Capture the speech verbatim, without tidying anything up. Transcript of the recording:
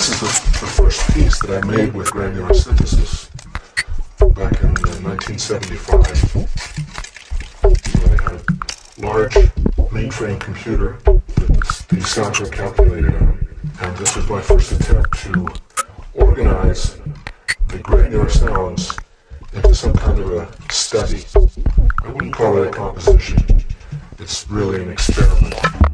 this is the, the first piece that I made with granular synthesis back in uh, nineteen seventy-five. So I had a large mainframe computer that these sounds were calculated on, and this was my first attempt to organize the granular sounds into some kind of a study. I wouldn't call it a composition. It's really an experiment.